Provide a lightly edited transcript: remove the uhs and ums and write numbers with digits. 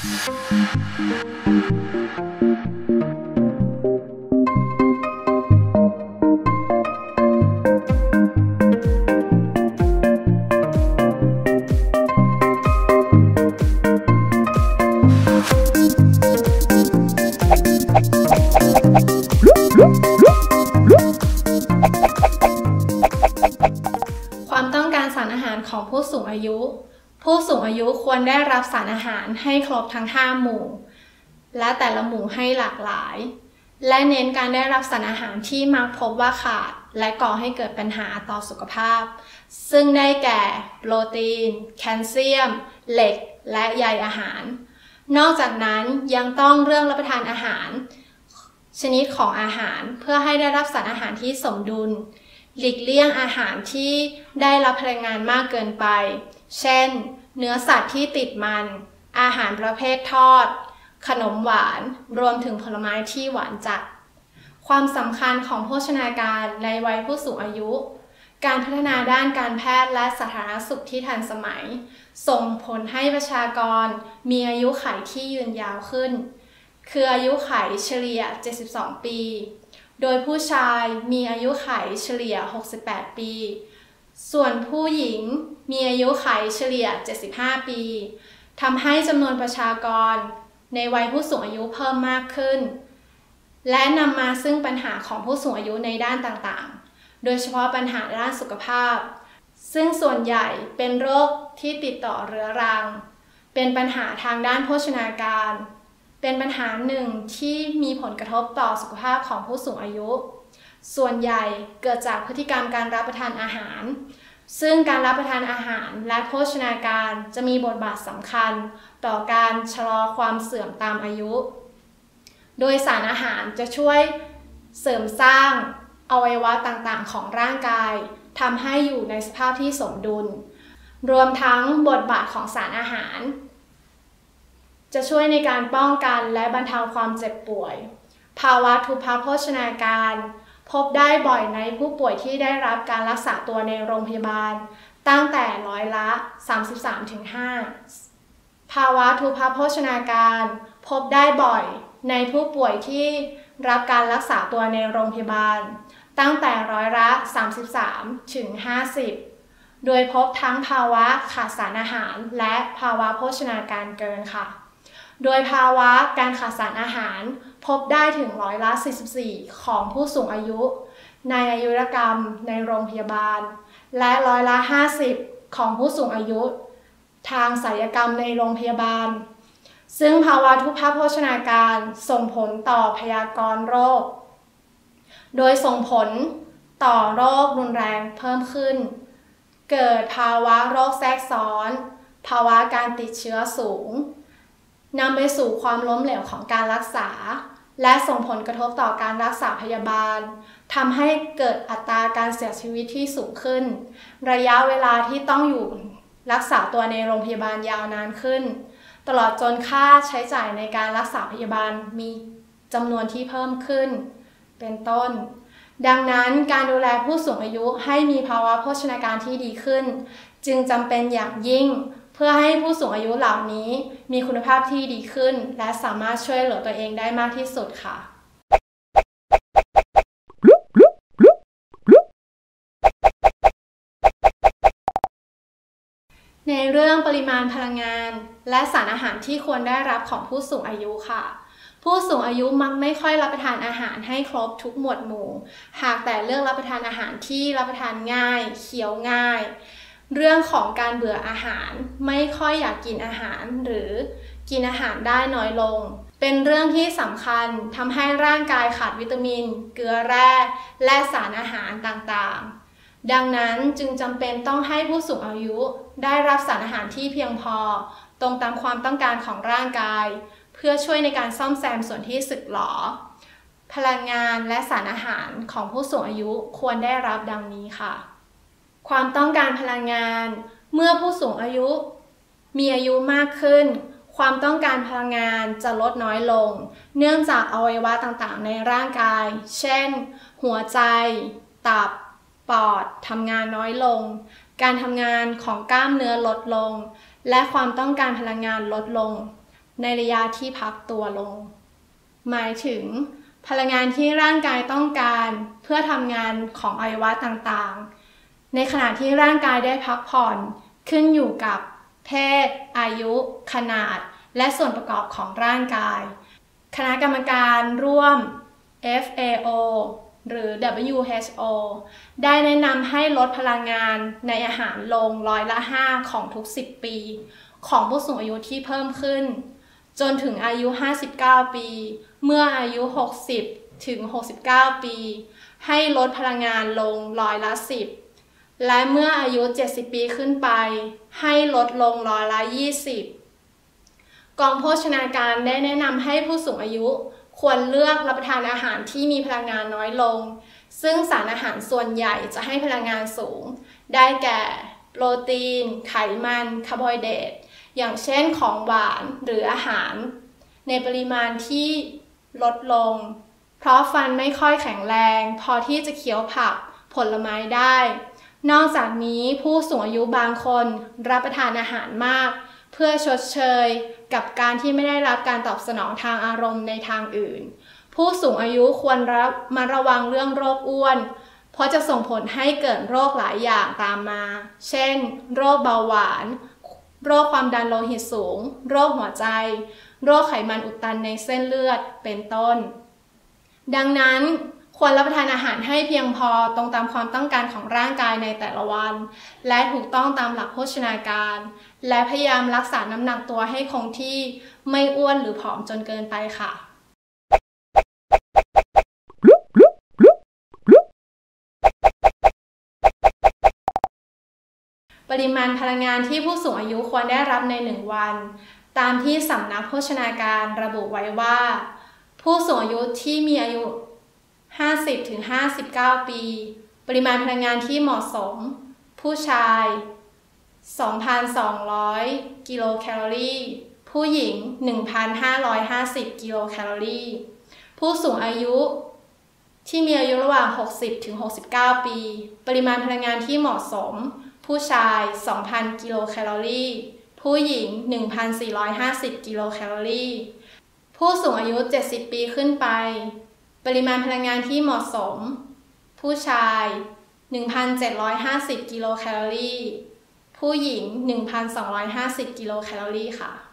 ความต้องการสารอาหารของผู้สูงอายุ ผู้สูงอายุควรได้รับสารอาหารให้ครบทั้ง5หมู่และแต่ละหมู่ให้หลากหลายและเน้นการได้รับสารอาหารที่มักพบว่าขาดและก่อให้เกิดปัญหาต่อสุขภาพซึ่งได้แก่โปรตีนแคลเซียมเหล็กและใยอาหารนอกจากนั้นยังต้องเลือกรับประทานอาหารชนิดของอาหารเพื่อให้ได้รับสารอาหารที่สมดุลหลีกเลี่ยงอาหารที่ได้รับพลังงานมากเกินไปเช่นเนื้อสัตว์ที่ติดมันอาหารประเภททอดขนมหวานรวมถึงผลไม้ที่หวานจัดความสำคัญของโภชนาการในวัยผู้สูงอายุการพัฒนาด้านการแพทย์และสาธารณสุขที่ทันสมัยส่งผลให้ประชากรมีอายุขัยที่ยืนยาวขึ้นคืออายุขัยเฉลี่ย72ปีโดยผู้ชายมีอายุขัยเฉลี่ย68ปีส่วนผู้หญิงมีอายุขัยเฉลี่ย75ปีทำให้จำนวนประชากรในวัยผู้สูงอายุเพิ่มมากขึ้นและนำมาซึ่งปัญหาของผู้สูงอายุในด้านต่างๆโดยเฉพาะปัญหาด้านสุขภาพซึ่งส่วนใหญ่เป็นโรคที่ติดต่อเรื้อรังเป็นปัญหาทางด้านโภชนาการเป็นปัญหาหนึ่งที่มีผลกระทบต่อสุขภาพของผู้สูงอายุส่วนใหญ่เกิดจากพฤติกรรมการรับประทานอาหารซึ่งการรับประทานอาหารและโภชนาการจะมีบทบาทสำคัญต่อการชะลอความเสื่อมตามอายุโดยสารอาหารจะช่วยเสริมสร้างอวัยวะต่างๆของร่างกายทำให้อยู่ในสภาพที่สมดุลรวมทั้งบทบาทของสารอาหารจะช่วยในการป้องกันและบรรเทาความเจ็บป่วยภาวะทุพพโภชนาการพบได้บ่อยในผู้ป่วยที่ได้รับการรักษาตัวในโรงพยาบาลตั้งแต่33-5%ภาวะทุพพโภชนาการพบได้บ่อยในผู้ป่วยที่รับการรักษาตัวในโรงพยาบาลตั้งแต่33-50%โดยพบทั้งภาวะขาดสารอาหารและภาวะโภชนาการเกินค่ะโดยภาวะการขาดสารอาหารพบได้ถึง44%ของผู้สูงอายุในอายุรกรรมในโรงพยาบาลและ50%ของผู้สูงอายุทางศัลยกรรมในโรงพยาบาลซึ่งภาวะทุพพโภชนาการส่งผลต่อพยากรณ์โรคโดยส่งผลต่อโรครุนแรงเพิ่มขึ้นเกิดภาวะโรคแทรกซ้อนภาวะการติดเชื้อสูงนำไปสู่ความล้มเหลวของการรักษาและส่งผลกระทบต่อการรักษาพยาบาลทำให้เกิดอัตราการเสียชีวิตที่สูงขึ้นระยะเวลาที่ต้องอยู่รักษาตัวในโรงพยาบาลยาวนานขึ้นตลอดจนค่าใช้จ่ายในการรักษาพยาบาลมีจำนวนที่เพิ่มขึ้นเป็นต้นดังนั้นการดูแลผู้สูงอายุให้มีภาวะโภชนาการที่ดีขึ้นจึงจำเป็นอย่างยิ่งเพื่อให้ผู้สูงอายุเหล่านี้มีคุณภาพที่ดีขึ้นและสามารถช่วยเหลือตัวเองได้มากที่สุดค่ะในเรื่องปริมาณพลังงานและสารอาหารที่ควรได้รับของผู้สูงอายุค่ะผู้สูงอายุมักไม่ค่อยรับประทานอาหารให้ครบทุกหมวดหมู่หากแต่เลือกรับประทานอาหารที่รับประทานง่ายเคี้ยวง่ายเรื่องของการเบื่ออาหารไม่ค่อยอยากกินอาหารหรือกินอาหารได้น้อยลงเป็นเรื่องที่สำคัญทำให้ร่างกายขาดวิตามินเกลือแร่และสารอาหารต่างๆดังนั้นจึงจำเป็นต้องให้ผู้สูงอายุได้รับสารอาหารที่เพียงพอตรงตามความต้องการของร่างกายเพื่อช่วยในการซ่อมแซมส่วนที่สึกหรอพลังงานและสารอาหารของผู้สูงอายุควรได้รับดังนี้ค่ะความต้องการพลังงานเมื่อผู้สูงอายุมีอายุมากขึ้นความต้องการพลังงานจะลดน้อยลงเนื่องจากอวัยวะต่างๆในร่างกายเช่นหัวใจตับปอดทำงานน้อยลงการทำงานของกล้ามเนื้อลดลงและความต้องการพลังงานลดลงในระยะที่พักตัวลงหมายถึงพลังงานที่ร่างกายต้องการเพื่อทำงานของอวัยวะต่างๆในขณะที่ร่างกายได้พักผ่อนขึ้นอยู่กับเพศอายุขนาดและส่วนประกอบของร่างกายคณะกรรมการร่วม FAO หรือ WHO ได้แนะนำให้ลดพลังงานในอาหารลง5%ของทุก10 ปีของผู้สูงอายุที่เพิ่มขึ้นจนถึงอายุ59 ปีเมื่ออายุ60ถึง69 ปีให้ลดพลังงานลง10%และเมื่ออายุ70 ปีขึ้นไปให้ลดลง20%กองโภชนาการได้แนะนำให้ผู้สูงอายุควรเลือกรับประทานอาหารที่มีพลังงานน้อยลงซึ่งสารอาหารส่วนใหญ่จะให้พลังงานสูงได้แก่โปรตีนไขมันคาร์โบไฮเดรตอย่างเช่นของหวานหรืออาหารในปริมาณที่ลดลงเพราะฟันไม่ค่อยแข็งแรงพอที่จะเคี้ยวผักผลไม้ได้นอกจากนี้ผู้สูงอายุบางคนรับประทานอาหารมากเพื่อชดเชยกับการที่ไม่ได้รับการตอบสนองทางอารมณ์ในทางอื่นผู้สูงอายุควรมาระวังเรื่องโรคอ้วนเพราะจะส่งผลให้เกิดโรคหลายอย่างตามมาเช่นโรคเบาหวานโรคความดันโลหิตสูงโรคหัวใจโรคไขมันอุดตันในเส้นเลือดเป็นต้นดังนั้นควรรับประทานอาหารให้เพียงพอตรงตามความต้องการของร่างกายในแต่ละวันและถูกต้องตามหลักโภชนาการและพยายามรักษาน้ำหนักตัวให้คงที่ไม่อ้วนหรือผอมจนเกินไปค่ะปริมาณพลังงานที่ผู้สูงอายุควรได้รับใน1 วันตามที่สำนักโภชนาการระบุไว้ว่าผู้สูงอายุที่มีอายุ50-59 ปีปริมาณพลังงานที่เหมาะสมผู้ชาย 2,200 กิโลแคลอรี่ผู้หญิง 1,550 กิโลแคลอรี่ผู้สูงอายุที่มีอายุระหว่าง60-69 ปีปริมาณพลังงานที่เหมาะสมผู้ชาย 2,000 กิโลแคลอรี่ผู้หญิง 1,450 กิโลแคลอรี่ผู้สูงอายุ70 ปีขึ้นไปปริมาณพลังงานที่เหมาะสมผู้ชาย 1,750 กิโลแคลอรี่ผู้หญิง 1,250 กิโลแคลอรี่ค่ะ